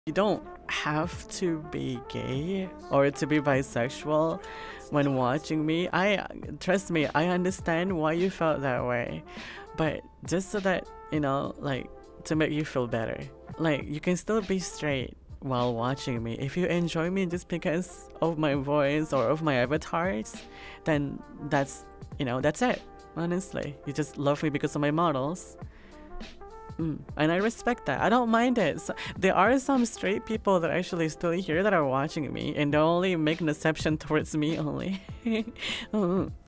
You don't have to be gay or to be bisexual when watching me. Trust me, I understand why you felt that way, but just so that, you know, like, to make you feel better. Like, you can still be straight while watching me. If you enjoy me just because of my voice or of my avatars, then that's, you know, that's it. Honestly, you just love me because of my models. And I respect that. I don't mind it. So, there are some straight people that actually still here that are watching me, and they only make an exception towards me only.